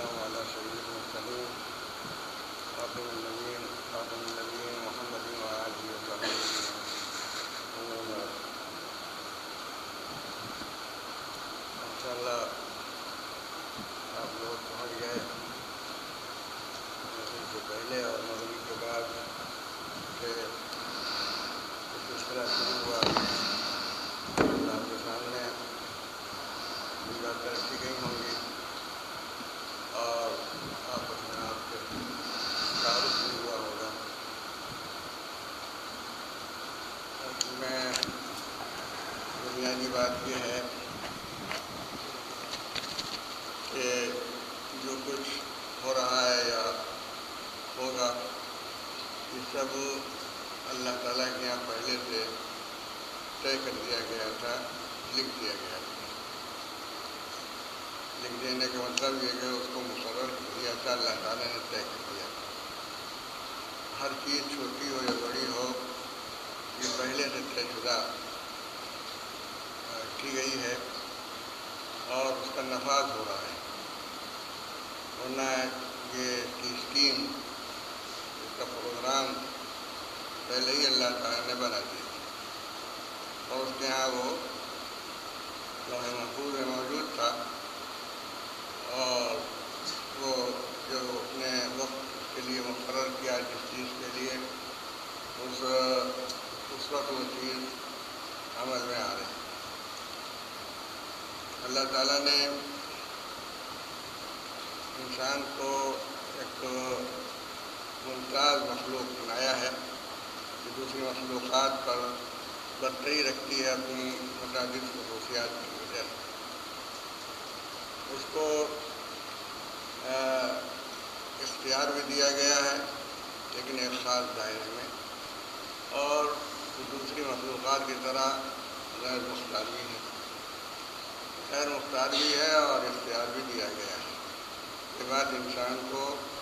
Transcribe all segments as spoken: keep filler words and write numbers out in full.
على سيد المرسلين خاتم النبيين خاتم النبيين محمد وآله وصحبه أجمعين. انشاءاللہ آپ لوگ پہنچ گئے مغرب سے پہلے اور مغرب کے بعد کہ سلسلہ شروع ہوا. آپ کے سامنے بھی باتیں رکھی گئی ہوں گی اور آپس میں آپ کے تعارف بھی ہوا ہوگا. میں بنیادی بات یہ ہے کہ جو کچھ ہو رہا ہے یا ہوگا یہ سب اللہ تعالیٰ کے یہاں پہلے سے طے کر دیا گیا تھا, لکھ دیا گیا تھا. لکھ دینے کا مطلب یہ کہ اس کو مقرر کیا تھا, اللہ تعالیٰ نے طے کر دیا. ہر چیز چھوٹی ہو یا بڑی ہو یہ پہلے سے طے شدہ کی گئی ہے اور اس کا نفاذ ہو رہا ہے. ورنہ یہ کی اسکیم, اس کا پروگرام پہلے ہی اللہ تعالیٰ نے بنا دیا اور اس کے یہاں وہ لوح محفوظ میں موجود تھا اور وہ جو اپنے وقت کے لیے مقرر کیا جس چیز کے لیے اس اس وقت وہ چیز عمل میں آ رہی. اللہ تعالیٰ نے انسان کو ایک ممتاز مخلوق بنایا ہے کہ دوسری مخلوقات پر برتری رکھتی ہے اپنی متعدد خصوصیات کی وجہ سے. اس کو اختیار بھی دیا گیا ہے لیکن ایک خاص دائرے میں, اور دوسری مخلوقات کی طرح غیر مختار بھی ہے. غیر مختار بھی ہے اور اختیار بھی دیا گیا ہے. یہ بات انسان کو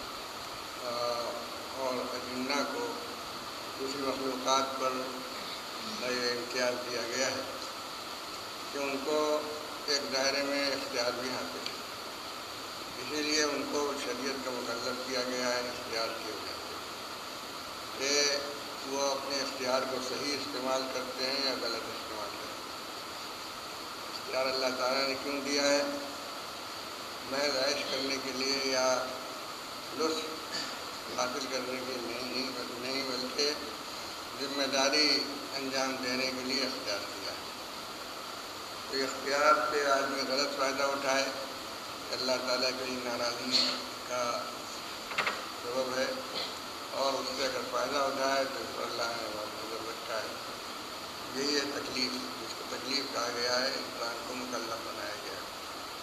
اور اجنہ کو دوسری مخلوقات پر یہ امتیاز دیا گیا ہے کہ ان کو ایک دائرے میں اختیار بھی حاصل ہے. اسی لیے ان کو شریعت کا مکلف کیا گیا ہے اختیار کی وجہ سے کہ وہ اپنے اختیار کو صحیح استعمال کرتے ہیں یا غلط استعمال کرتے ہیں. اختیار اللہ تعالیٰ نے کیوں دیا ہے؟ محض عیش کرنے کے لیے یا لطف حاصل کرنے کے لیے نہیں نہیں بلکہ ذمہ داری انجام دینے کے لیے اختیار دیا ہے. تو اختیار سے آدمی غلط فائدہ اٹھائے اللہ تعالیٰ کی ناراضی کا سبب ہے, اور اس سے اگر فائدہ اٹھائے تو اس پر اللہ نے بہت نظر رکھا ہے. یہی ہے تکلیف, جس کو تکلیف کہا گیا ہے, انسان کو مکلف بنایا گیا ہے.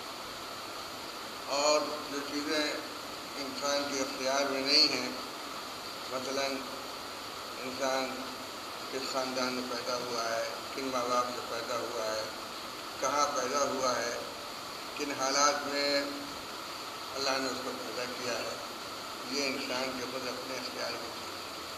اور جو چیزیں انسان کے اختیار میں نہیں ہیں, مثلا انسان کس خاندان میں پیدا ہوا ہے, کن ماں باپ سے پیدا ہوا ہے, کہاں پیدا ہوا ہے, کن حالات میں اللہ نے اس کو پیدا کیا ہے, یہ انسان کے خود اپنے اختیار میں چیز.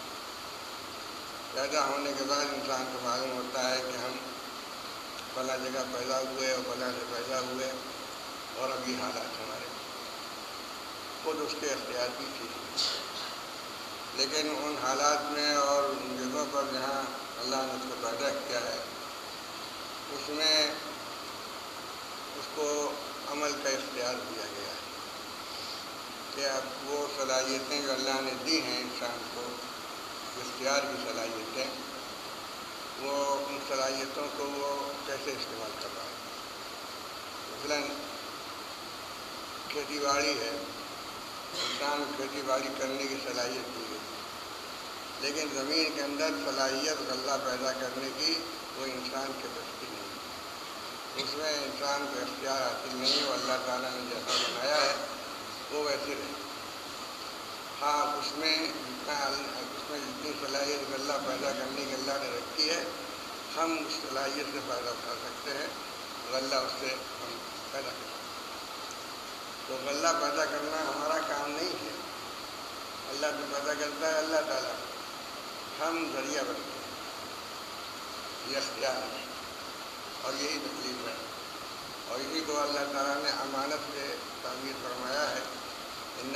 پیدا ہونے کے بعد انسان کو معلوم ہوتا ہے کہ ہم فلاں جگہ پیدا ہوئے اور فلاں سے پیدا ہوئے اور اب یہ حالات ہمارے خود اس کے اختیار کی چیز. لیکن ان حالات میں اور ان جگہوں پر جہاں اللہ نے اس کو پیدا کیا ہے اس میں اس کو عمل کا اختیار دیا گیا ہے کہ اب وہ صلاحیتیں جو اللہ نے دی ہیں انسان کو, اختیار کی صلاحیتیں, وہ ان صلاحیتوں کو وہ کیسے استعمال کر رہا ہے. مثلا کھیتی باڑی ہے, انسان کھیتی باڑی کرنے کی صلاحیت دی گئی, لیکن زمین کے اندر صلاحیت غلہ پیدا کرنے کی وہ انسان کے بس کی نہیں. اس میں انسان کو اختیار حاصل نہیں, وہ اللہ تعالیٰ نے جیسا بنایا ہے وہ ویسے رہے. ہاں اس میں جتنا اس میں جتنی صلاحیت غلہ پیدا کرنے کی اللہ نے رکھی ہے, ہم اس صلاحیت سے فائدہ اٹھا سکتے ہیں, غلہ اس سے ہم پیدا کر سکتے ہیں. تو غلہ پیدا کرنا ہمارا کام نہیں ہے, اللہ تو پیدا کرتا ہے اللہ تعالیٰ, ہم ذریعہ بنتے ہیں. یہ اختیار ہے اور یہی تکلیف ہے, اور اسی کو اللہ تعالیٰ نے امانت سے تعبیر فرمایا ہے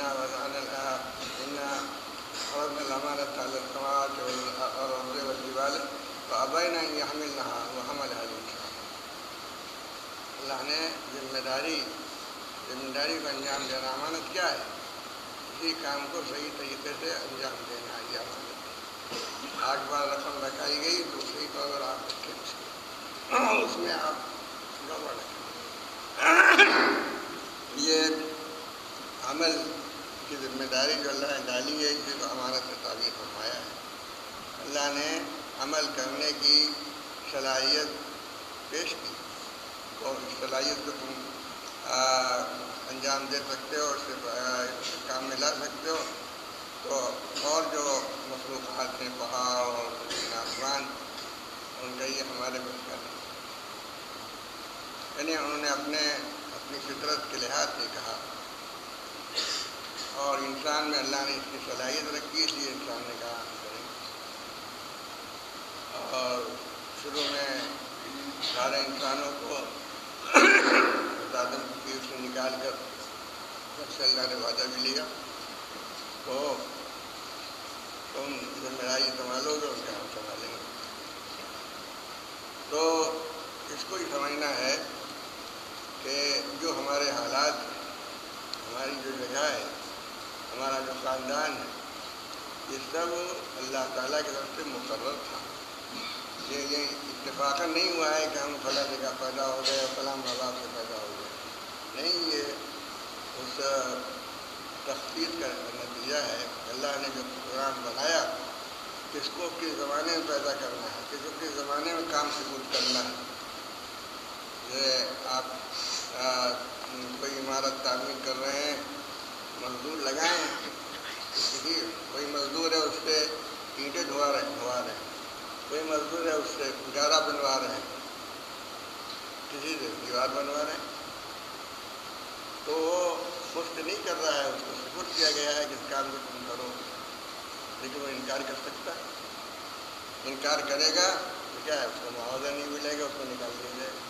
इन्ना वज़अना इन्ना अरदना al-अमानata ala as-samawati wal-ardi wal-jibali फ़अबैना अन यहमिलनहा व हमलहा al-इंसान। अल्लाह ने जिम्मेदारी जिम्मेदारी को अंजाम देना, अमानत क्या है? किसी काम को सही तरीके से अंजाम देना, ये अमानत है। आठ बार रकम रखाई गई तो सही तो अगर आप रखें उसको उसमें आप गड़बड़ रखें। ये अमल की जिम्मेदारी जो अल्लाह ने डाली है, इसी को अमानत से ताबीर फरमाया है। अल्लाह ने अमल करने की सलाहियत पेश की और इस सलाहियत को तुम आ, अंजाम दे सकते हो, उससे काम में ला सकते हो। तो और जो मखलूक़ात हैं, पहाड़ और आसमान, उनका ये हमारे बस का नहीं। यानी उन्होंने अपने अपनी फितरत के लिहाज से कहा और इंसान में अल्लाह ने इसकी सलाहियत रखी, इसलिए इंसान ने कहा हम करेंगे। और शुरू में सारे इंसानों को आदम की उससे निकाल कर सबसे अल्लाह ने वादा भी लिया, तो तुम जिम्मेदारी संभालोगे, उनका हम संभालेंगे। तो इसको ही समझना है कि जो हमारे हालात, हमारी जो जगह है, हमारा जो ख़ानदान है, ये सब अल्लाह ताला की तरफ से मुकर्रर था। ये ये इत्तेफाकन नहीं हुआ है कि हम फला जगह पैदा हो गए, फला माँ बाप से पैदा हो गए। नहीं, ये उस तख्तीत का नतीजा है। अल्लाह ने जो प्रोग्राम बनाया, किसको किस ज़माने में पैदा करना है, किसको किस ज़माने में काम सबूत करना है। ये आप आ, कोई इमारत तामीर कर रहे हैं, मजदूर लगाएं, किसी कोई मजदूर है उससे ईंटें धुआ रहे धुआ रहे हैं, कोई मजदूर है उससे गारा बनवा रहे हैं, किसी से दीवार बनवा रहे हैं, तो वो मुफ्त नहीं कर रहा है, उसको सुपुर्द किया गया है कि इस काम को तुम करो। लेकिन वो इनकार कर सकता है। इनकार करेगा तो क्या है, उसको मुआवजा नहीं मिलेगा, उसको निकाल दिया जाएगा,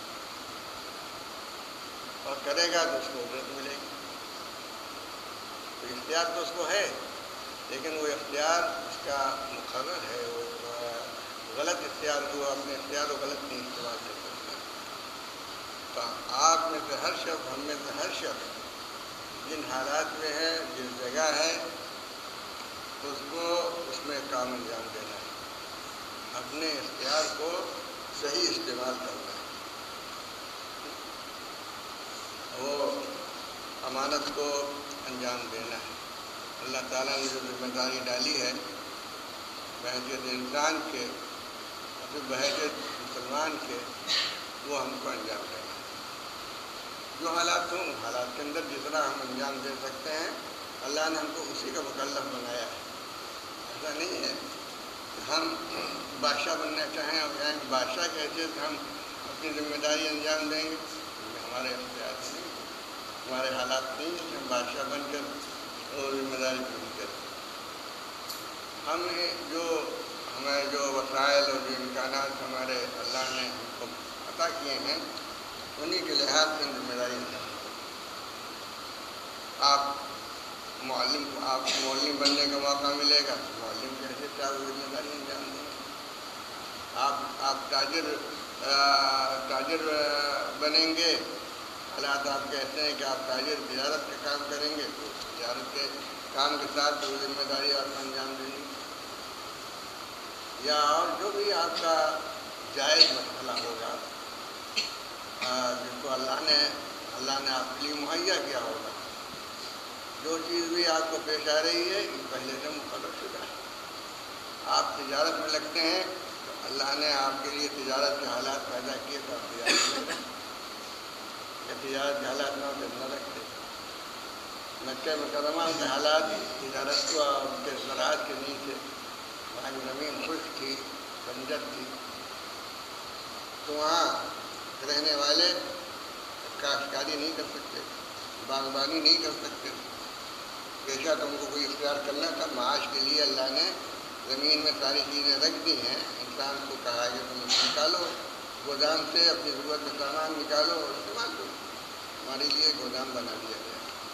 और करेगा तो उसको उजरत मिलेगी। तो इख्तियार तो उसको है, लेकिन वो इख्तियार उसका मुकर्रर है। वो गलत इख्तियार हुआ, अपने इख्तियार को गलत नहीं इस्तेमाल कर सकता। तो आप में से हर शख्स, हम में से हर शख्स जिन हालात में है, जिस जगह है, उसको उसमें काम अंजाम देना है, अपने इख्तियार को सही इस्तेमाल करना है। वो अमानत को अंजाम देना है। अल्लाह ताला ने जो जिम्मेदारी डाली है बहैसियत इंसान के, फिर बहैसियत मुसलमान के, वो हमको अंजाम देना है। जो हालात हों, हालात के अंदर जितना हम अंजाम दे सकते हैं, अल्लाह ने हमको उसी का मुकल्लफ बनाया है। ऐसा नहीं है कि हम बादशाह बनना चाहें और कहें बादशाह की हैसियत से हम अपनी जिम्मेदारी अंजाम देंगे। हमारे इख्तियार नहीं, हमारे हालात नहीं है कि हम बादशाह बनकर और जिम्मेदारी पूरी करें। हमें जो हमारे जो वसाइल और जो इम्कानात हमारे अल्लाह ने हमको अता किए हैं, उन्हीं के लिहाज से जिम्मेदारी अंजाम दें। आप मुअल्लिम को आप मुअल्लिम बनने का मौका मिलेगा, मुअल्लिम की हैसियत से आप जिम्मेदारी अंजाम देंगे। आप आप ताजिर ताजिर बनेंगे, हालात आप कहते हैं कि आप ताजिर तिजारत का काम करेंगे, तो तिजारत के काम के साथ वो जिम्मेदारी आपको अंजाम देंगे। या और जो भी आपका जायज़ मसला होगा, जिसको अल्लाह ने अल्लाह ने आपके लिए मुहैया किया होगा, जो चीज़ भी आपको पेश आ रही है, ये पहले से मुकर्रर शुदा है। आप तिजारत में लगते हैं तो अल्लाह ने आपके लिए तिजारत के हालात पैदा किए, तो आप तिजारत में लगते हैं। तिजारत के हालात ना होते न रखते। मक्का मुकर्रमा के हालात तिजारत को उनके ज़राअत के नहीं थे, वहाँ की ज़मीन खुश्क थी, बंजर थी, तो वहाँ रहने वाले काश्तकारी नहीं कर सकते, बागबानी नहीं कर सकते। बेशक तुमको कोई इख्तियार करना था, माश के लिए अल्लाह ने ज़मीन में सारी चीज़ें रख दी हैं। इंसान को कहा है कि तुम निकालो गोदाम से, अपनी ज़रूरत का सामान निकालो और इस्तेमाल करो। हमारे लिए गोदाम बना दिया गया,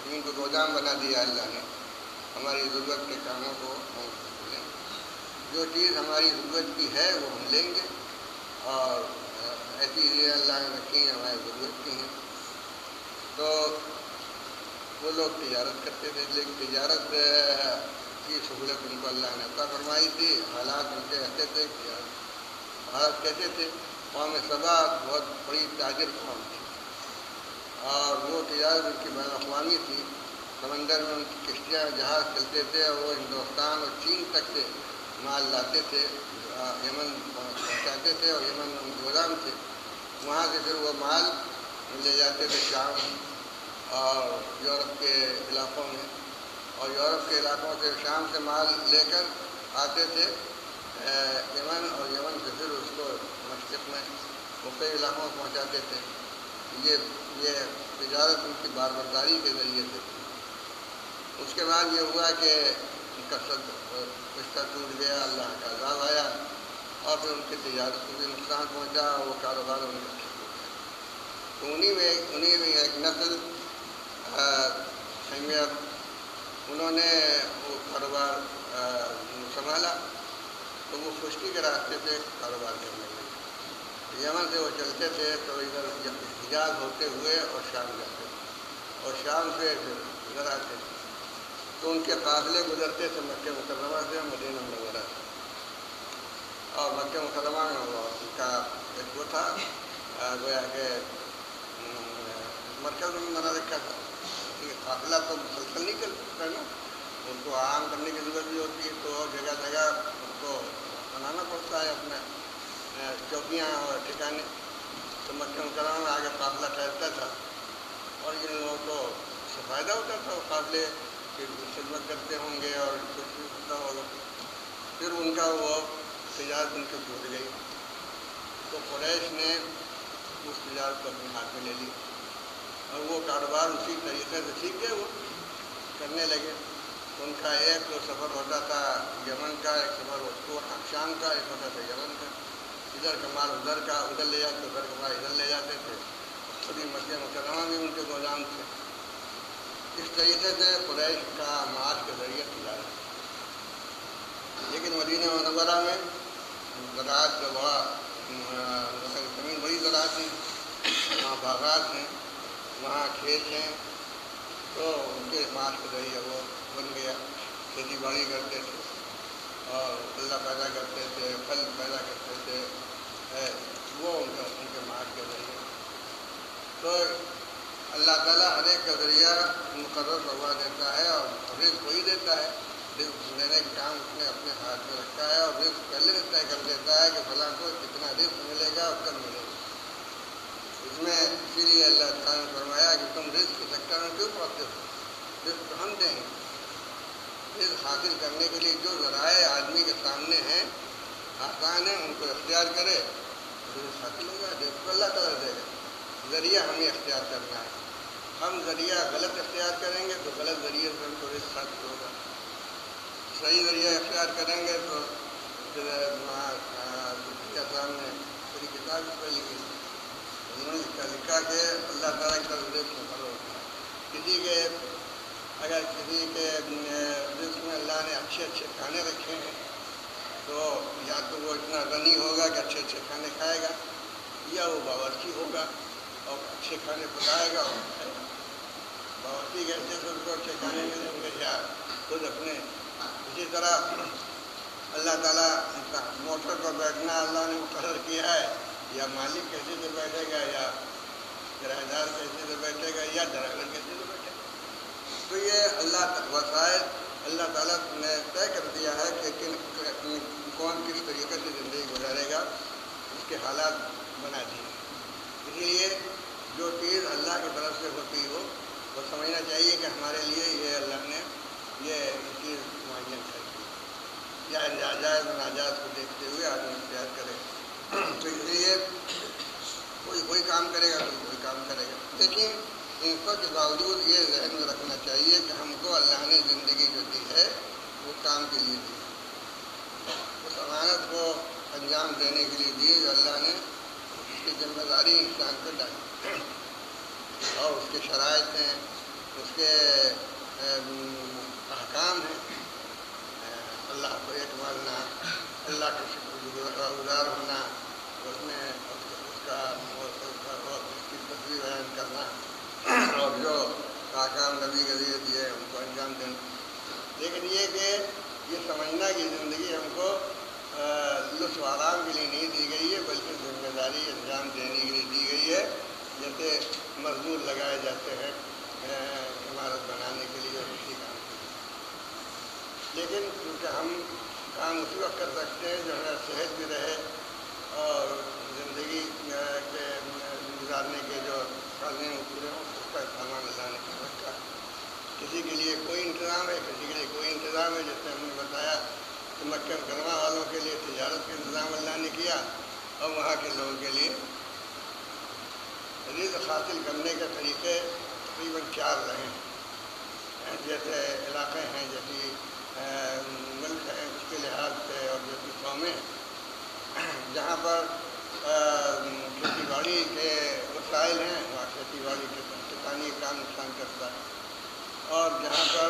ان کو گودام بنا دیا اللہ نے، ہماری ضرورت کے کاموں کو ہم لیں، جو چیز ہماری ضرورت کی ہے وہ ہم لیں گے، اور ایسی چیزیں اللہ نے رکھی ہیں ہماری ضرورت کی ہیں۔ تو وہ لوگ تجارت کرتے تھے، لیکن تجارت کی سہولت ان کو اللہ نے عطا فرمائی تھی، حالات ان کے رہتے تھے، حالات کہتے تھے قوم سبا بہت بڑی تاجر قوم تھی، اور وہ تجارت ان کی بین الاقوامی تھی، سمندر میں ان کی کشتیاں جہاز چلتے تھے، اور وہ ہندوستان اور چین تک سے مال لاتے تھے، یمن پہنچاتے تھے، اور یمن میں گودام تھے، وہاں سے پھر وہ مال لے جاتے تھے شام اور یورپ کے علاقوں میں، اور یورپ کے علاقوں سے شام سے مال لے کر آتے تھے یمن، اور یمن سے پھر اس کو مشرق میں مختلف علاقوں میں پہنچاتے تھے۔ یہ یہ تجارت ان کی باربرداری کے ذریعے سے تھی۔ اس کے بعد یہ ہوا کہ ان کا سب رشتہ ٹوٹ گیا، اللہ کا عذاب آیا، اور پھر ان کی تجارت کو بھی نقصان پہنچا، اور وہ کاروبار ان کا ٹھیک ہو گیا۔ تو انہیں میں انہیں میں ایک نسل سینئر، انہوں نے وہ کاروبار سنبھالا، تو وہ خشکی کے راستے سے کاروبار کرنے لگے۔ یمن سے وہ چلتے تھے تو ادھر حجاز ہوتے ہوئے اور شام جاتے تھے، اور شام سے پھر ادھر آتے تھے، تو ان کے قافلے گزرتے تھے مکہ مکرمہ سے، مدینہ منورہ سے، اور مکہ مکرمہ میں وہ ان کا ایک وہ تھا گویا کہ مرکز میں بنا رکھا تھا، قافلہ تو مسلسل نہیں کر سکتا نا، ان کو عام کرنے کی ضرورت بھی ہوتی ہے، تو جگہ جگہ ان کو بنانا پڑتا ہے اپنا چوکیاں اور ٹھکانے۔ تو مکہ مکرمہ میں آگے قافلہ ٹھہرتا تھا، اور ان لوگوں کو اس سے فائدہ ہوتا تھا، وہ قافلے کی خدمت کرتے ہوں گے اور کچھ بھی ہوتا ہوگا۔ پھر ان کا وہ تجارت ان کی ٹوٹ گئی، تو قریش نے اس تجارت کو اپنے ہاتھ میں لے لی، اور وہ کاروبار اسی طریقے سے سیکھ گئے، وہ کرنے لگے۔ ان کا ایک تو سفر ہوتا تھا یمن کا، ایک سفر وہ شام کا، ایک ہوتا تھا یمن کا، ادھر کا مال ادھر کا ادھر لے جاتے، ادھر کا مال ادھر لے جاتے تھے، خود ہی مکہ مکرمہ میں ان کے گودام تھے۔ اس طریقے سے قریش کا معاش کے ذریعے تجارت، لیکن مدینہ منورہ میں زراعت کا بڑا زمین بڑی زراعت ہے، وہاں باغات ہیں، وہاں کھیت ہیں، تو ان کے معاش کے ذریعے وہ بن گیا، کھیتی باڑی کرتے تھے اور غلہ پیدا کرتے تھے، پھل پیدا کرتے تھے، وہ ان کا ان کے معاش کے ذریعے۔ تو اللہ تعالیٰ ہر ایک کا ذریعہ مقرر کروا دیتا ہے، اور رزق وہی دیتا ہے، رزق دینے کا کام اس نے اپنے ہاتھ میں رکھا ہے، اور رزق پہلے سے طے کر دیتا ہے کہ فلاں کو کتنا رزق ملے گا اور کب ملے گا۔ اس میں اسی لیے اللہ تعالیٰ نے فرمایا کہ تم رزق کے چکر میں کیوں پڑتے ہو، رزق ہم دیں گے۔ رزق حاصل کرنے کے لیے جو ذرائع آدمی کے سامنے ہیں آسان ہیں، ان کو اختیار کرے، رزق حاصل ہوگا، رزق کو اللہ تعالیٰ دے گا۔ ذریعہ ہمیں اختیار کرنا ہے، ہم ذریعہ غلط اختیار کریں گے تو غلط ذریعے سے ہم کو رزق حاصل ہوگا، صحیح ذریعہ اختیار کریں گے تو کیا سامنے پوری کتاب اس پر لکھی، انہوں نے لکھا لکھا کہ اللہ تعالیٰ کی طرف رزق مقرر ہوتا ہے۔ کسی کے اگر کسی کے رزق میں اللہ نے اچھے اچھے کھانے رکھے ہیں تو یا تو وہ اتنا غنی ہوگا کہ اچھے اچھے کھانے کھائے گا، یا وہ باورچی ہوگا اور اچھے کھانے پکائے گا اور کھائے گا۔ باورچی کے حیثیت سے اس کو اچھے کھانے ملیں گے، یا خود اپنے اسی طرح اللہ تعالیٰ کا موٹر پر بیٹھنا اللہ نے مقرر کیا ہے، یا مالک کیسے سے بیٹھے گا، یا کرایہ دار کیسے سے بیٹھے گا، یا ڈرائیور کیسے سے بیٹھے گا۔ تو یہ اللہ وسائل اللہ تعالیٰ نے طے کر دیا ہے کہ کن کون کس طریقے سے زندگی گزارے گا، اس کے حالات بنا دیے۔ اسی لیے جو چیز اللہ کی طرف سے ہوتی ہو وہ سمجھنا چاہیے کہ ہمارے لیے یہ اللہ نے یہ چیز معین کر دی، یا جائز و ناجائز کو دیکھتے ہوئے آدمی اختیار کرے۔ تو اس لیے کوئی کوئی کام کرے گا، کوئی کوئی کام کرے گا، لیکن ان سب کے باوجود یہ ذہن میں رکھنا چاہیے کہ ہم کو اللہ نے زندگی جو دی ہے وہ کام کے لیے دی، اس امانت کو انجام دینے کے لیے دی جو اللہ نے اس کی ذمہ داری انسان پر ڈالی، اور اس کے شرائط ہیں، اس کے احکام ہیں، اللہ کو ایک ماننا، اللہ کا شکر گزار ہونا، اس میں اس کا اس کی تصویر بیان کرنا اور جو احکام نبی کے ذریعے دیے ان کو انجام دینا. لیکن یہ کہ یہ سمجھنا کہ زندگی ہم کو لطف آرام کے لیے نہیں دی گئی ہے بلکہ ذمہ داری انجام دینے کے لیے دی گئی ہے. جیسے مزدور لگائے جاتے ہیں عمارت بنانے کے لیے اور اسی کام کے لیے، لیکن کیونکہ ہم کام اسی وقت کر سکتے ہیں جو ہمیں صحت بھی رہے اور زندگی کے گزارنے کے جو کرنے وہ پورے ہوں، اس کا سامان اللہ نے کر رکھا ہے. کسی کے لیے کوئی انتظام ہے، کسی کے لیے کوئی انتظام ہے. جیسے ہم نے بتایا کہ مکہ مکرمہ والوں کے لیے تجارت کا انتظام اللہ نے کیا اور وہاں کے لوگوں کے لیے رزق حاصل کرنے کے طریقے تقریباً چار رہے ہیں. جیسے علاقے ہیں، جیسی ملک ہیں اس کے لحاظ سے اور جیسی قومیں جہاں پر کھیتی باڑی کے وسائل ہیں وہاں کھیتی باڑی کے کسانی کا کام نقصان کرتا ہے، اور جہاں پر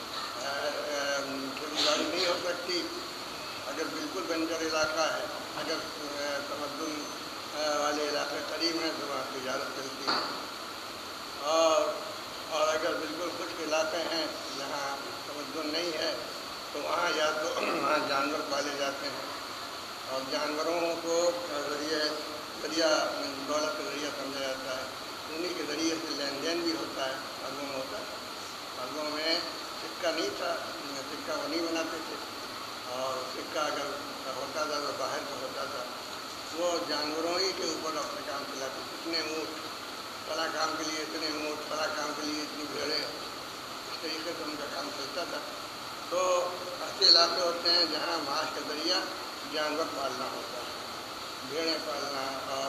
کھیتی باڑی نہیں ہو سکتی، اگر بالکل بنجر علاقہ ہے، اگر تمدن والے علاقے قریب ہیں تو وہاں تجارت چلتی ہے، اور اور اگر بالکل خشک علاقے ہیں جہاں تمدن نہیں ہے تو وہاں یا تو وہاں جانور پالے جاتے ہیں اور جانوروں کو ذریعہ ذریعہ دولت کا ذریعہ سمجھا جاتا ہے. انہیں کے ذریعے سے لین دین بھی ہوتا ہے. اربوں میں ہوتا ہے، اربوں میں سکہ نہیں تھا، سکہ وہ نہیں بناتے تھے، اور سکہ اگر ہوتا تھا تو باہر کا ہوتا تھا. وہ جانوروں ہی کے اوپر اپنے کام چلاتے تھے. اتنے اونٹ فلاں کام کے لیے، اتنے اونٹ فلاں کام کے لیے، اتنی بھیڑیں، اس طریقے سے ان کا کام چلتا تھا. تو ایسے علاقے ہوتے ہیں جہاں معاش کا ذریعہ جانور پالنا ہوتا ہے، بھیڑیں پالنا اور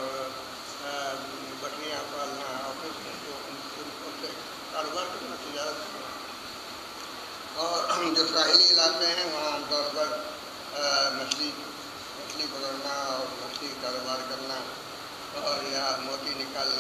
بکریاں پالنا اور پھر ان سے کاروبار کرنا، تجارت کرنا. اور جو ساحلی علاقے ہیں وہاں عام طور پر مچھلی مچھلی پکڑنا اور مچھلی کاروبار کرنا اور یا موتی نکالنا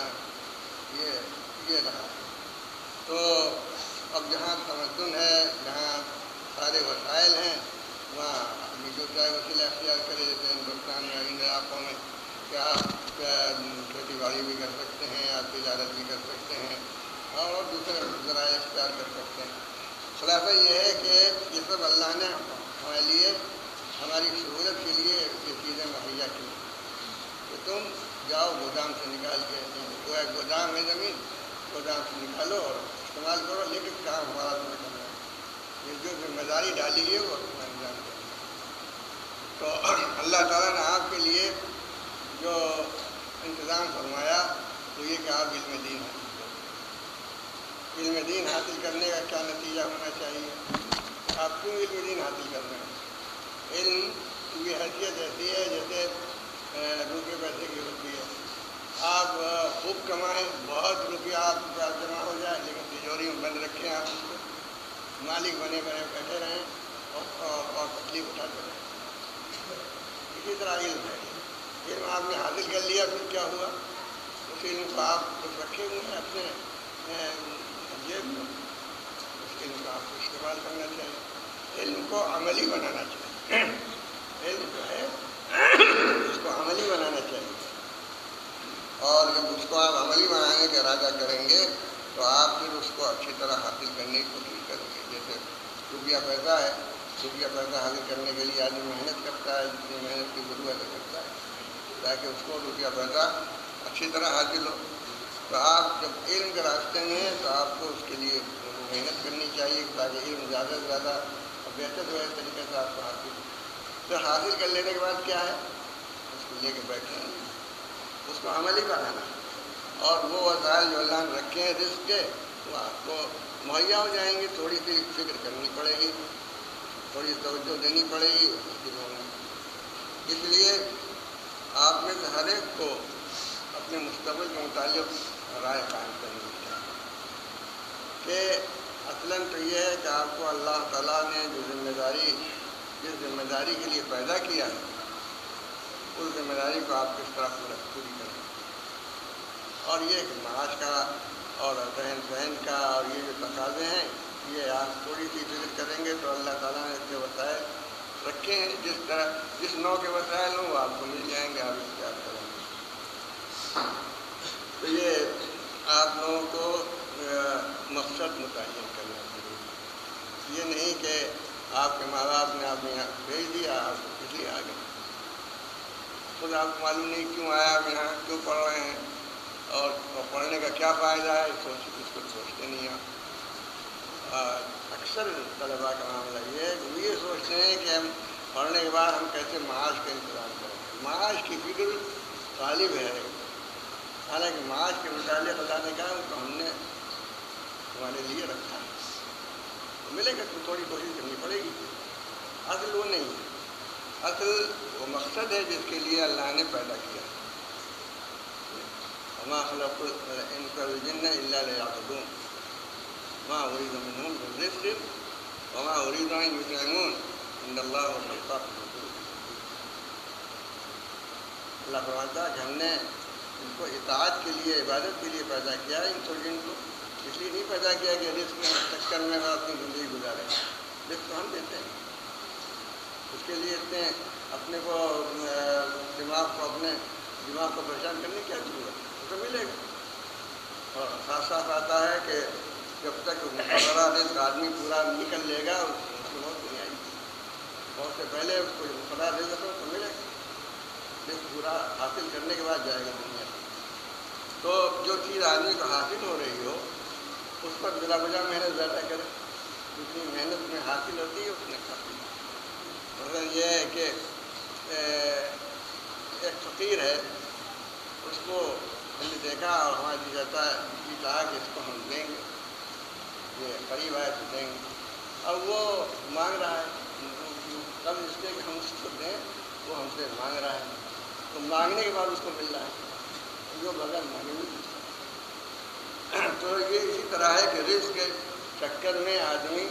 یہ یہ رہا. تو اب جہاں تمدن ہے، جہاں سارے وسائل ہیں، وہاں آدمی جو چاہے وسیلہ اختیار کرے. جیسے ہندوستان میں ان علاقوں میں کیا کھیتی باڑی بھی کر سکتے ہیں یا تجارت بھی کر سکتے ہیں اور دوسرے ذرائع اختیار کر سکتے ہیں. خلاصہ یہ ہے کہ یہ سب اللہ نے ہمارے لیے ہماری سہولت کے لیے یہ چیزیں مہیا کی کہ تم جاؤ گودام سے نکال کے، وہ ایک گودام ہے زمین، گودام سے نکالو اور استعمال کرو، لیکن کام ہمارا تمہیں کرنا ہے. یہ جو ذمہ داری ڈالی ہے وہ تمہیں انجام کرنا ہے. تو اللہ تعالیٰ نے آپ کے لیے جو انتظام فرمایا وہ یہ کہ آپ علم دین حاصل کریں. علم دین حاصل کرنے کا کیا نتیجہ ہونا چاہیے؟ آپ کیوں علم دین حاصل کر رہے ہیں؟ علم کی حیثیت ایسی ہے جیسے روپے پیسے کی ہوتی ہے. آپ خوب کمائیں، بہت روپیہ آپ کے پاس جمع ہو جائے، لیکن تجوری میں بند رکھیں، آپ اس کو مالک بنے بنے بیٹھے رہیں اور اور تکلیف اٹھاتے رہیں. اسی طرح علم ہے، علم آپ نے حاصل کر لیا، پھر کیا ہوا؟ اس علم کو آپ کچھ رکھے ہوئے ہیں اپنے جیب میں، اس علم کو آپ کو استعمال کرنا چاہیے. علم کو عملی بنانا چاہیے. علم جو ہے اس کو عملی بنانا چاہیے، اور جب اس کو آپ عملی بنانے کا ارادہ کریں گے تو آپ پھر اس کو اچھی طرح حاصل کرنے کی کوشش کریں گے. جیسے روپیہ پیسہ ہے، روپیہ پیسہ حاصل کرنے کے لیے آدمی محنت کرتا ہے، جتنی محنت کی ضرورت ہے کرتا ہے تاکہ اس کو روپیہ پیسہ اچھی طرح حاصل ہو. تو آپ جب علم کے راستے میں ہیں تو آپ کو اس کے لیے محنت کرنی چاہیے تاکہ علم زیادہ سے زیادہ اور بہتر جو ہے طریقے سے آپ کو حاصل ہو. تو حاصل کر لینے کے بعد کیا ہے؟ اس کو لے کے بیٹھنا ہے، اس کو عملی بنانا ہے، اور وہ وسائل جو اللہ نے رکھے ہیں رزق کے وہ آپ کو مہیا ہو جائیں گے. تھوڑی سی فکر کرنی پڑے گی، تھوڑی توجہ دینی پڑے گی. اس لیے آپ میں سے ہر ایک کو اپنے مستقبل کے متعلق رائے قائم کرنی چاہیے کہ اصلاً تو یہ ہے کہ آپ کو اللہ تعالیٰ نے جو ذمہ داری جس ذمہ داری کے لیے پیدا کیا ہے اس ذمہ داری کو آپ کس طرح پورا پوری کریں. اور یہ کہ معاش کا اور رہن سہن کا اور یہ جو تقاضے ہیں یہ آپ تھوڑی سی فکر کریں گے تو اللہ تعالیٰ نے اس کے وسائل رکھے ہیں، جس طرح جس نوع کے وسائل ہوں وہ آپ کو مل جائیں گے، آپ اختیار کریں گے۔ تو یہ آپ لوگوں کو مقصد متعین کرنا ضروری، یہ نہیں کہ آپ کے ماں باپ نے آپ نے یہاں بھیج دیا، آپ کو اس لیے آ گئے، خود آپ کو معلوم نہیں کیوں آیا، آپ یہاں کیوں پڑھ رہے ہیں اور پڑھنے کا کیا فائدہ ہے، سوچ اس کو سوچتے نہیں آپ۔ اکثر طلباء کا معاملہ یہ ہے کہ وہ یہ سوچتے ہیں کہ ہم پڑھنے کے بعد ہم کیسے معاش کا انتظام کریں، معاش کی فکر غالب ہے، حالانکہ معاش کے متعلق اللہ نے کہا تو ہم نے تمہارے لیے رکھا ہے، تو ملے گا تو تھوڑی کوشش کرنی پڑے گی، اصل وہ نہیں ہے، اصل وہ مقصد ہے جس کے لیے اللہ نے پیدا کیا، وما خلقت الانس والجن الا ليعبدون ما اريد منهم من رزق وما اريد ان يطعمون ان الله هو الرزاق ذو القوة۔ اللہ فرماتا ہے کہ ہم نے ان کو اطاعت کے لیے، عبادت کے لیے پیدا کیا ہے، ان کو جن کو اس لیے نہیں پیدا کیا کہ رزق میں چکر میں اپنی زندگی گزارے، رزق تو ہم دیتے ہیں، اس کے لیے اتنے اپنے کو دماغ کو اپنے دماغ کو پریشان کرنے کی کیا ضرورت ہے، وہ تو ملے گا۔ اور صاف صاف آتا ہے کہ جب تک مقررہ رزق آدمی پورا نہیں کر لے گا اس کو موت نہیں آئے گی، موت سے پہلے اس کو مقررہ رزق ہو تو ملے گا، رزق پورا حاصل کرنے کے بعد جائے گا دنیا۔ تو جو چیز آدمی کو حاصل ہو رہی ہو اس پر بلا وجہ محنت زیادہ کرے، جتنی محنت میں حاصل ہوتی ہے اتنے کافی۔ مثلا یہ ہے کہ ایک فقیر ہے، اس کو ہم نے دیکھا اور ہمارا جی جاتا ہے جی کہا کہ اس کو ہم دیں گے، یہ قریب آئے تو دیں گے، اب وہ مانگ رہا ہے، قبل اس کے کہ ہم اس کو دیں وہ ہم سے مانگ رہا ہے، تو مانگنے کے بعد اس کو مل رہا ہے، جو بغیر مانگے نہیں مل سکتا۔ تو یہ اسی طرح ہے کہ رزق کے چکر میں آدمی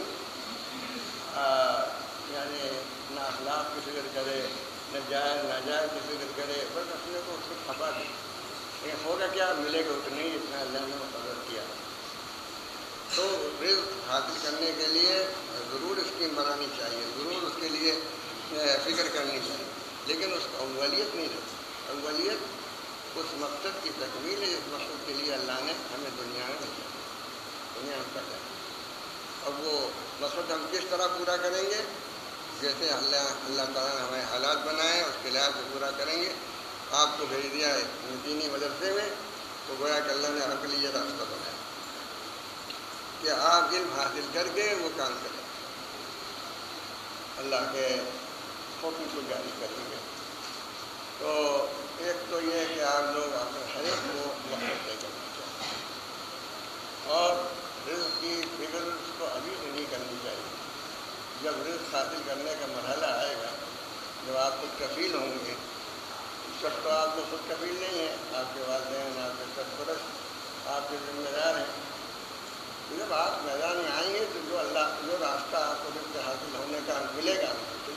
یعنی نہ اخلاق کی فکر کرے، نہ جائز ناجائز کی فکر کرے، بس اپنے کو اس کو کھپا دے، لیکن ہوگا کیا، ملے گا اتنا ہی جتنا اللہ نے مقرر کیا۔ تو رزق حاصل کرنے کے لیے ضرور اسکیم بنانی چاہیے، ضرور اس کے لیے فکر کرنی چاہیے، لیکن اس کو اولیت نہیں رہتی، اولیت اس مقصد کی تکمیل ہے جس مقصد کے لیے اللہ نے ہمیں دنیا میں بھیجا، دنیا میں پیدا کیا۔ اب وہ مقصد ہم کس طرح پورا کریں گے، جیسے اللہ اللہ تعالیٰ نے ہمیں حالات بنائے اس کے لحاظ سے پورا کریں گے۔ آپ کو بھیج دیا ہے دینی مدرسے میں تو گویا کہ اللہ نے آپ کے لیے راستہ بنایا کہ آپ علم حاصل کر کے وہ کام کریں، اللہ کے حکم کو جاری کریں گے۔ تو ایک تو یہ ہے کہ آپ لوگ اپنے ہر ایک کو مقصد طے کرنا چاہیے، اور رزق کی فکر اس کو ابھی سے نہیں کرنی چاہیے، جب رزق حاصل کرنے کا مرحلہ آئے گا، جب آپ خود کفیل ہوں گے، اس وقت تو آپ کو خود کفیل نہیں ہے، آپ کے والدین، آپ کے سرپرست، آپ کے ذمہ دار ہیں، جب آپ میدان میں آئیں گے تو جو اللہ جو راستہ آپ کو رزق حاصل ہونے کا ملے گا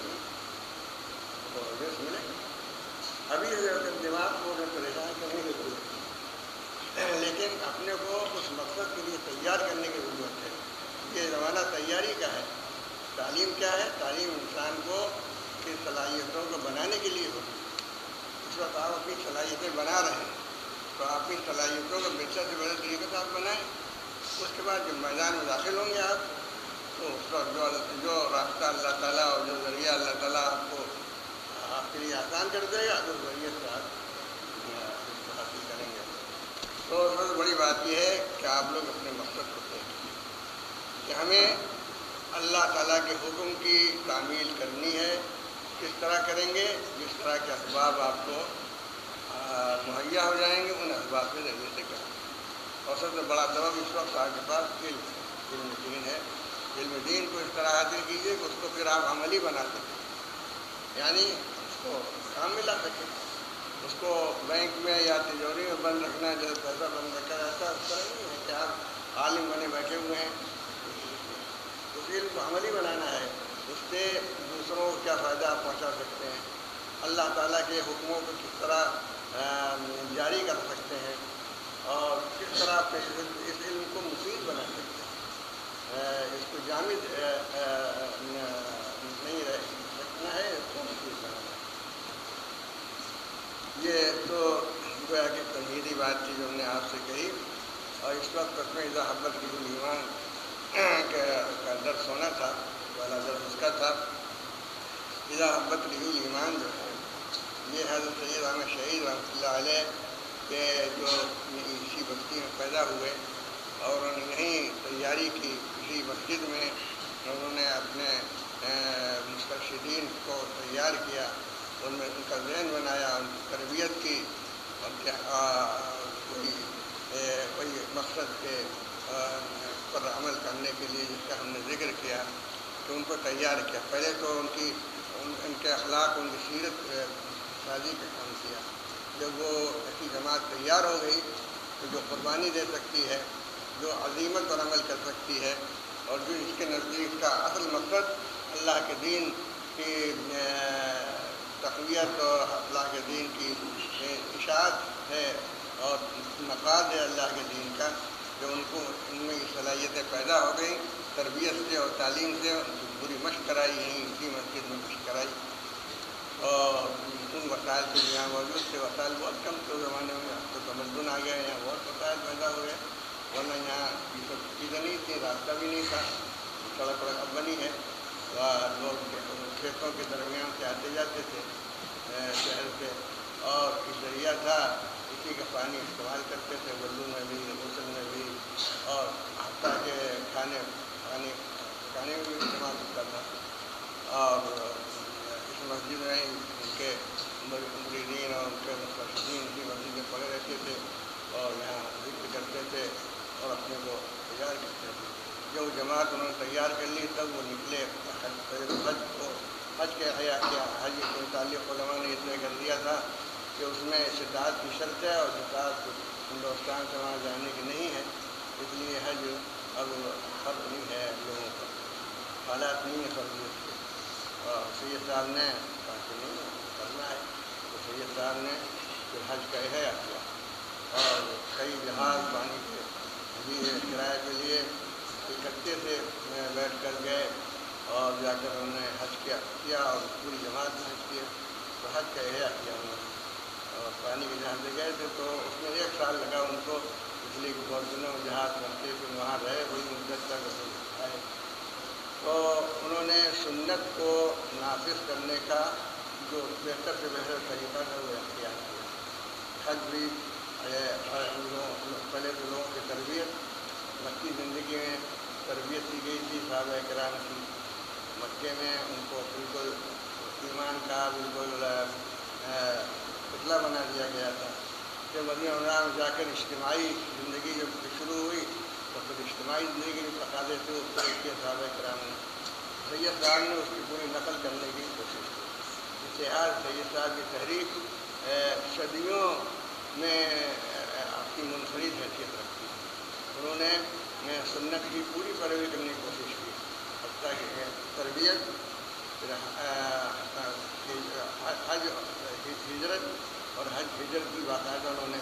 تو رزق ملے گا۔ ابھی دماغ کو پریشان کرنے کی ضرورت ہے، لیکن اپنے کو اس مقصد کے لیے تیار کرنے کی ضرورت ہے۔ یہ زمانہ تیاری کا ہے۔ تعلیم کیا ہے؟ تعلیم انسان کو کی صلاحیتوں کو بنانے کے لیے ہوتی ہے۔ اس وقت آپ اپنی صلاحیتیں بنا رہے ہیں تو آپ کی صلاحیتوں کو بہتر سے بہتر طریقے سے آپ بنائیں، اس کے بعد جب میدان میں داخل ہوں گے آپ تو اس وقت جو جو راستہ اللہ تعالیٰ اور جو ذریعہ اللہ تعالیٰ آپ کو آپ کے لیے آسان کر دے گا تو ذریعے سے آپ اس کو حاصل کریں گے۔ تو سب سے بڑی بات یہ ہے کہ آپ لوگ اپنے مقصد کو طے کیجیے کہ ہمیں اللہ تعالیٰ کے حکم کی تعمیل کرنی ہے۔ کس طرح کریں گے؟ جس طرح کے اسباب آپ کو مہیا ہو جائیں گے ان اسباب کے ذریعے سے کریں گے۔ اور سب سے بڑا سبب اس وقت آپ کے پاس علم علم دین ہے۔ علم دین کو اس طرح حاصل کیجیے کہ اس کو پھر آپ عملی بنا سکیں، یعنی اس کو کام میں لا سکیں۔ اس کو بینک میں یا تجوری میں بند رکھنا، جیسے پیسہ بند رکھا جاتا ہے، اس طرح نہیں ہے کہ آپ عالم بنے بیٹھے ہوئے ہیں۔ اس علم کو عملی بنانا ہے، اس سے دوسروں کو کیا فائدہ آپ پہنچا سکتے ہیں، اللہ تعالیٰ کے حکموں کو کس طرح جاری کر سکتے ہیں، اور کس طرح آپ اس علم کو مفید بنا سکتے ہیں، اس کو جامد نہیں رہ رکھنا ہے، اس کو مفید بنانا ہے۔ یہ تو گویا کہ تمہیدی بات تھی جو ہم نے آپ سے کہی، اور اس وقت تک میں اذا حبت ریحُ الایمان کا درس ہونا تھا، والا درس اس کا تھا۔ اذا حبت ریحُ الایمان جو ہے یہ حضرت سید احمد شہید رحمۃ اللہ علیہ کہ جو اسی بستی میں پیدا ہوئے اور انہوں نے یہیں تیاری کی، کسی مسجد میں انہوں نے اپنے مسترشدین کو تیار کیا، ان میں ان کا ذہن بنایا، ان کی تربیت کی، اور کیا کوئی کوئی مقصد کے پر عمل کرنے کے لیے جس کا ہم نے ذکر کیا کہ ان کو تیار کیا۔ پہلے تو ان کی ان, ان کے اخلاق، ان کی سیرت سازی کا کام کیا۔ جب وہ ایسی جماعت تیار ہو گئی تو جو قربانی دے سکتی ہے، جو عزیمت پر عمل کر سکتی ہے، اور جو اس کے نزدیک کا اصل مقصد اللہ کے دین کی تقویت اور اللہ کے دین کی اشاعت ہے اور مقاصد ہے اللہ کے دین کا، جو ان کو ان میں یہ صلاحیتیں پیدا ہو گئیں تربیت سے اور تعلیم سے، ان کی پوری مشق کرائی، یہیں اسی مسجد میں مشق کرائی، اور ان وسائل سے یہاں موجود تھے۔ وسائل بہت کم تھے زمانے میں، اب تو تمدن آ گیا، یہاں بہت وسائل پیدا ہوئے، ورنہ یہاں یہ سب چیزیں نہیں تھیں، راستہ بھی نہیں تھا، سڑک وڑک اب بنی ہے، لوگ کھیتوں کے درمیان سے آتے جاتے تھے شہر سے، اور یہ ذریعہ تھا، اسی کا پانی استعمال کرتے تھے، وضو میں بھی، غسل میں بھی، اور حتیٰ کہ کھانے کھانے کھانے میں بھی استعمال ہوتا تھا۔ اور اس مسجد میں ان کے مریدین اور ان کے مسترشدین اسی مسجد میں پڑے رہتے تھے اور یہاں ذکر کرتے تھے اور اپنے کو تیار کرتے تھے۔ جب وہ جماعت انہوں نے تیار کر لی تب وہ نکلے حج حج کو حج کے حیا کیا حج کے متعلق علماء نے یہ طے کر دیا تھا کہ اس میں استطاعت کی شرط ہے، اور استطاعت ہندوستان سے وہاں جانے کی نہیں ہے، اس لیے حج اب فرض نہیں ہے لوگوں پر، حالات نہیں ہے فرضیت کے۔ اور سید صاحب نے کہا کہ نہیں کرنا ہے، تو سید صاحب نے پھر حج کا احیا کیا، اور کئی جہاز پانی کے لیے کرائے کے لیے اکٹھے سے بیٹھ کر گئے، اور جا کر انہوں نے حج کیا کیا اور پوری جماعت نے حج کیا، تو حج کا احیا کیا انہوں نے، اور پانی کے جہاز سے گئے تھے تو اس میں ایک سال لگا ان کو، اس لیے کہ بہت دنوں میں جہاز بنتے پھر وہاں رہے وہی مدت تک آئے۔ تو انہوں نے سنت کو نافذ کرنے کا جو بہتر سے بہتر طریقہ تھا وہ اختیار کیا۔ حج بھی پہلے تو لوگوں کی تربیت، مکی زندگی میں تربیت دی گئی تھی صحابہ کرام کی، مکے میں ان کو بالکل ایمان کا بالکل پتلا بنا دیا گیا تھا۔ کہ مدینہ منورہ میں جا کر اجتماعی زندگی جب شروع ہوئی تو پھر اجتماعی زندگی بھی تقاضے تھے اس طرح کے صحابہ کرام نے، سید صاحب نے اس کی پوری نقل کرنے کی کوشش کی۔ اتحاد سید صاحب کی تحریک صدیوں میں اپنی منفرد حیثیت رکھتی ہے، انہوں نے سنت کی پوری پیروی کرنے کی کوشش کی، حتیٰ کہ تربیت، پھر حج ہجرت اور حج ہجرت کی باقاعدہ انہوں نے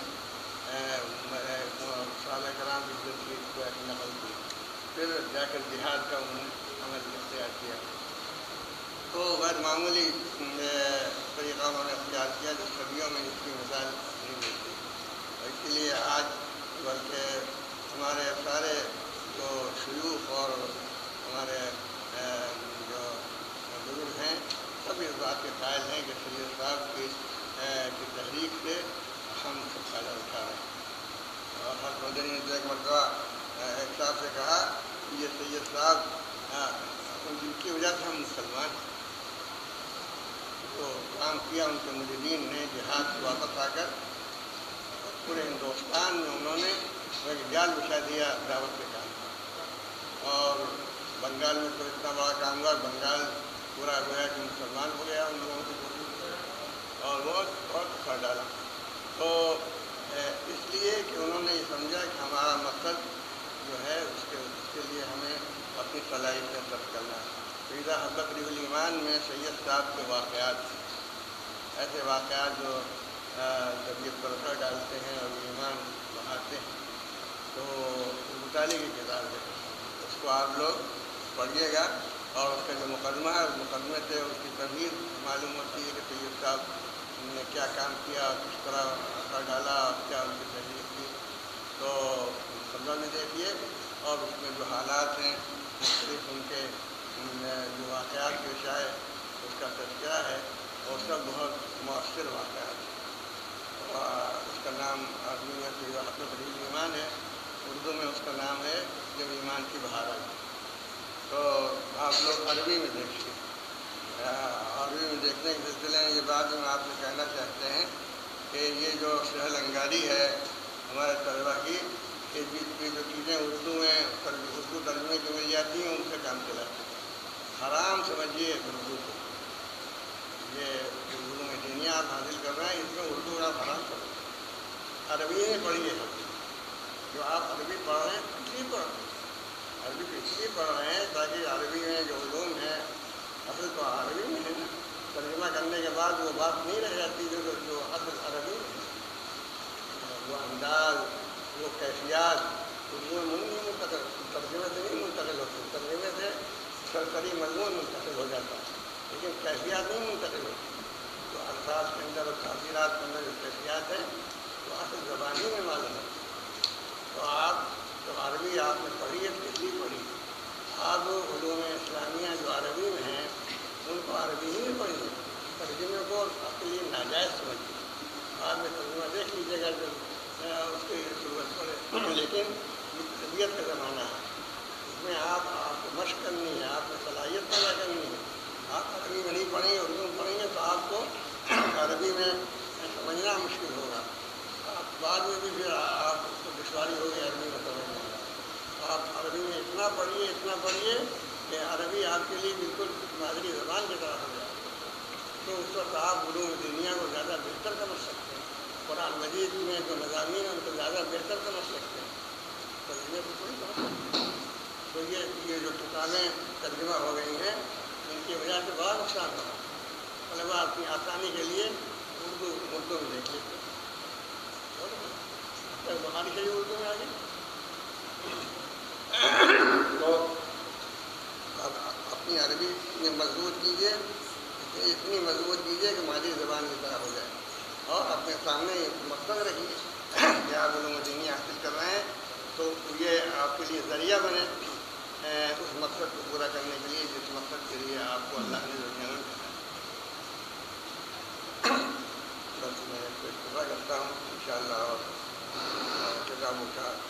صحابہ کرام کی ہجرت کی نقل کی، پھر جا کر جہاد کا انہوں نے عمل اختیار کیا۔ تو غیر معمولی طریقہ انہوں نے اختیار کیا جو صدیوں میں اس کی مثال نہیں ملتی، اور اس لیے آج بلکہ ہمارے سارے جو شیوخ اور ہمارے جو بزرگ ہیں سب اس بات کے قائل ہیں کہ سید صاحب کی کی تحریک سے ہم سب فائدہ اٹھا رہے ہیں۔ اور ہر مدنی نے ایک مرتبہ ایک صاحب سے کہا کہ یہ سید صاحب جن کی وجہ سے ہم مسلمان ہیں، تو کام کیا ان کے مریدین نے جہاد سے واپس آ کر پورے ہندوستان میں انہوں نے ایک جال بچھا دیا دعوت کے کام کا، اور بنگال میں تو اتنا بڑا کام ہوا، بنگال پورا گویا کہ مسلمان ہو گیا ان لوگوں کی کوشش سے، اور بہت بہت اثر ڈالا۔ تو اس لیے کہ انہوں نے یہ سمجھا کہ ہمارا مقصد جو ہے اس کے اس کے لیے ہمیں اپنی صلاحیتیں صرف کرنا ہے۔ اذا حبت ریحُ الایمان میں سید صاحب کے واقعات، ایسے واقعات جو طبیعت پر اثر ڈالتے ہیں اور ایمان آتے ہیں. تو مطالعے کی کتاب ہے, اس کو آپ لوگ پڑھیے گا, اور اس کا جو مقدمہ ہے اس مقدمے سے اس کی تفصیل معلوم ہوتی ہے کہ سید صاحب نے کیا کام کیا, کس طرح اثر ڈالا, کیا ان کی تحریر تھی. تو مقدمہ میں دیکھیے, اور اس میں جو حالات ہیں مختلف ان کے جو واقعات پیش آئے اس کا تذکرہ ہے, اور سب بہت مؤثر واقعات ہیں. اس کا نام عربی میں ایزا حبت ریحول ایمان ہے, اردو میں اس کا نام ہے جب ایمان کی بہار آئی. تو آپ لوگ عربی میں دیکھیے, عربی میں دیکھنے کے سلسلے میں یہ بات ہم آپ سے کہنا چاہتے ہیں کہ یہ جو سہل انگاری ہے ہمارے طلبا کی, کہ یہ جو چیزیں اردو میں اردو ترجمے کی مل جاتی ہیں ان سے کام چلاتے ہیں. حرام سمجھیے اردو کو, یہ اردو میں دینیا آپ حاصل کر رہے ہیں اس میں اردو آپ حرام کر رہے ہیں. عربی میں پڑھیے, جو آپ عربی پڑھ رہے ہیں اس لیے پڑھ رہے ہیں, عربی کو اس لیے پڑھ رہے ہیں تاکہ عربی میں جو علوم ہے اصل تو عربی میں ہے نا, ترجمہ کرنے کے بعد وہ بات نہیں رہ جاتی جو جو اصل عربی میں ہے. وہ انداز, وہ کیفیات اردو میں نہیں منتقل, ترجمے سے نہیں منتقل ہوتی, ترجمے سے سرسری مضمون منتقل ہو جاتا ہے لیکن کیفیات نہیں منتقل ہوتی. تو الفاظ کے اندر اور تعبیرات کے اندر جو کیفیات ہیں وہ اصل زبان ہی میں معلوم ہوتی ہے. تو آپ جب عربی آپ نے پڑھی ہے کس لیے پڑھی, آپ علوم اسلامیہ جو عربی میں ہیں ان کو عربی ہی میں پڑھیے, ترجمے کو آپ کے لیے ناجائز سمجھیے. بعد میں ترجمہ دیکھ لیجیے گا جب اس کی ضرورت پڑے, لیکن یہ طبیعت کا زمانہ ہے, اس میں آپ آپ کو مشق کرنی ہے, آپ کو صلاحیت پیدا کرنی ہے. آپ عربی میں نہیں پڑھیں گے, اردو میں پڑھیں گے تو آپ کو عربی میں سمجھنا مشکل ہوگا. آپ بعد میں بھی پھر آپ کو دشواری ہوگی عربی میں سمجھنے میں. آپ عربی میں اتنا پڑھیے اتنا پڑھیے کہ عربی آپ کے لیے بالکل مادری زبان کی طرح ہو جائے. تو اس وقت آپ علوم دنیا کو زیادہ بہتر سمجھ سکتے ہیں, قرآن مجید میں جو مضامین ہیں ان کو زیادہ بہتر سمجھ سکتے ہیں. ترجمے کو کوئی سمجھ سکتے ہیں. تو یہ یہ جو کتابیں ترجمہ ہو گئی ہیں ان کی وجہ سے بہت نقصان ہوا. طلبا اپنی آسانی کے لیے اردو اردو میں دیکھ لیتے ہیں. بخاری شریف اردو میں آ گئی تو اپنی عربی میں مضبوط کیجیے, اتنی مضبوط کیجیے کہ مادری زبان کی طرح ہو جائے, اور اپنے سامنے مقصد رکھیے کہ آپ علوم دینی حاصل کر رہے ہیں تو یہ آپ کے لیے ذریعہ بنے اس مقصد کو پورا کرنے کے لیے جس مقصد کے لیے آپ کو اللہ نے دنیا میں بھیجا. بس میں اس کو اتفاق کرتا ہوں ان شاء اللہ, اور کتابوں کا